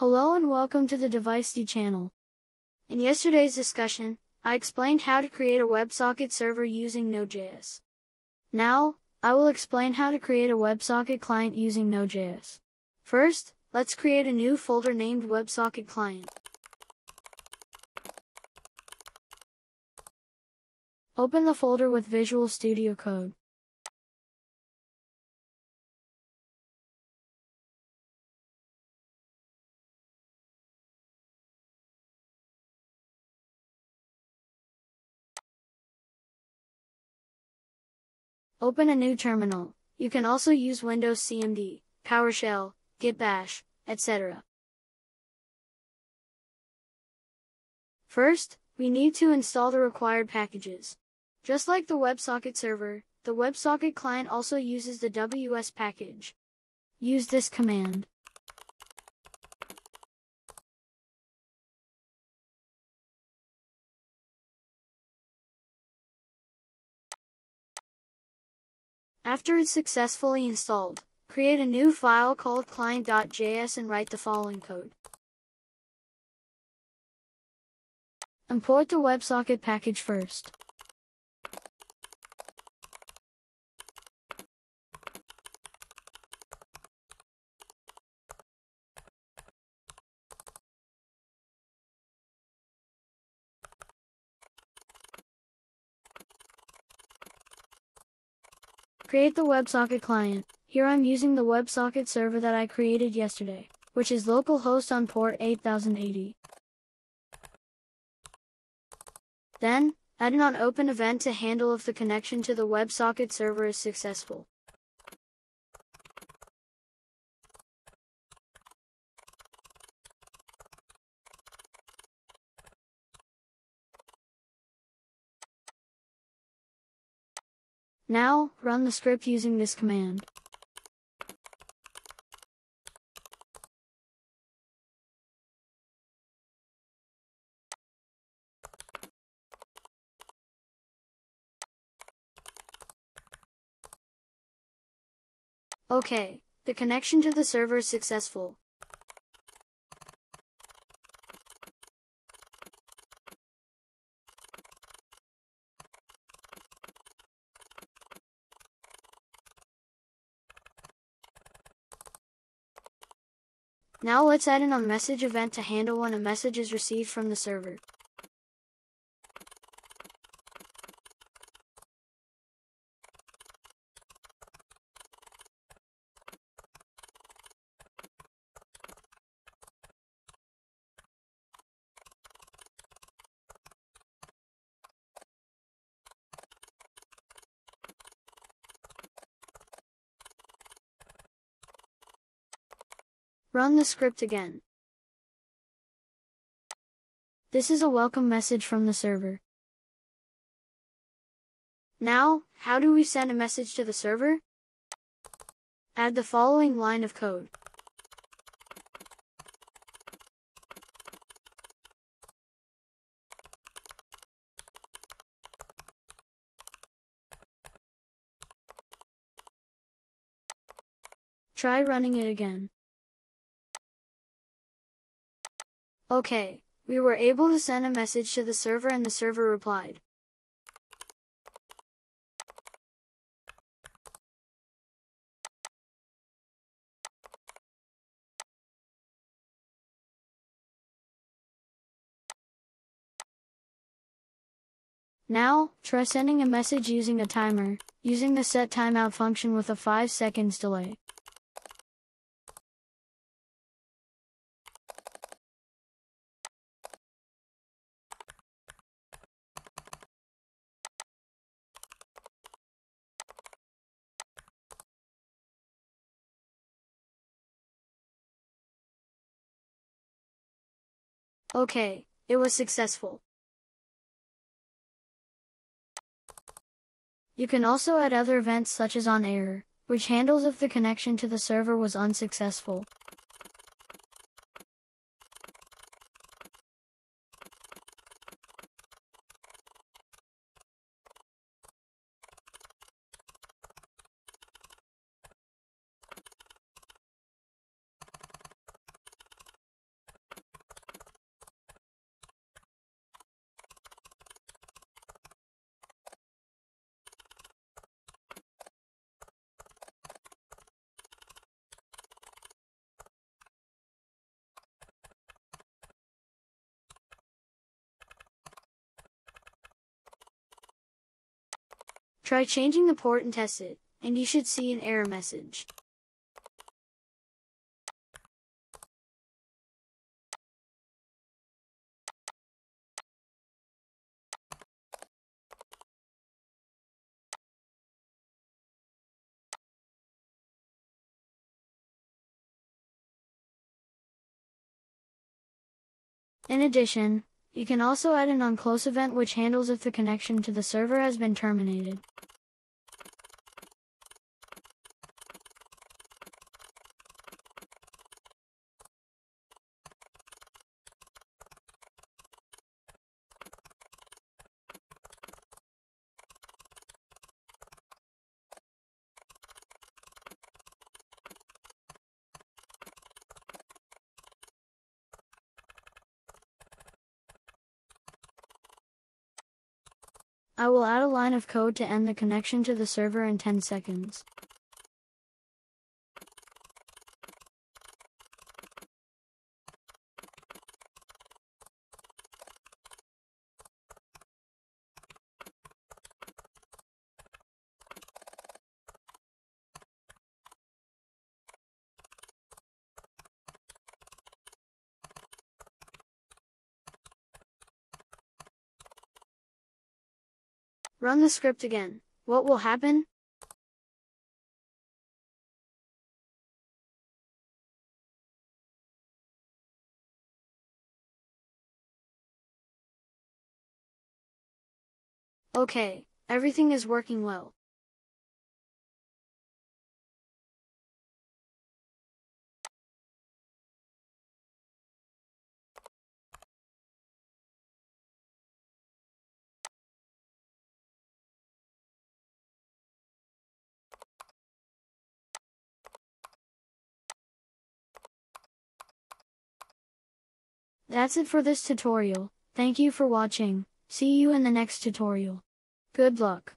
Hello and welcome to the DeviceD channel. In yesterday's discussion, I explained how to create a WebSocket server using Node.js. Now, I will explain how to create a WebSocket client using Node.js. First, let's create a new folder named WebSocket Client. Open the folder with Visual Studio Code. Open a new terminal. You can also use Windows CMD, PowerShell, Git Bash, etc. First, we need to install the required packages. Just like the WebSocket server, the WebSocket client also uses the WS package. Use this command. After it's successfully installed, create a new file called client.js and write the following code. Import the WebSocket package first. Create the WebSocket client. Here I'm using the WebSocket server that I created yesterday, which is localhost on port 8080. Then, add an open event to handle if the connection to the WebSocket server is successful. Now, run the script using this command. Okay, the connection to the server is successful. Now let's add in a message event to handle when a message is received from the server. Run the script again. This is a welcome message from the server. Now, how do we send a message to the server? Add the following line of code. Try running it again. Okay, we were able to send a message to the server and the server replied. Now, try sending a message using a timer, using the set timeout function with a 5 seconds delay. Okay, it was successful. You can also add other events such as onError, which handles if the connection to the server was unsuccessful. Try changing the port and test it, and you should see an error message. In addition, you can also add an on-close event which handles if the connection to the server has been terminated. I will add a line of code to end the connection to the server in 10 seconds. Run the script again. What will happen? Okay, everything is working well. That's it for this tutorial. Thank you for watching. See you in the next tutorial. Good luck.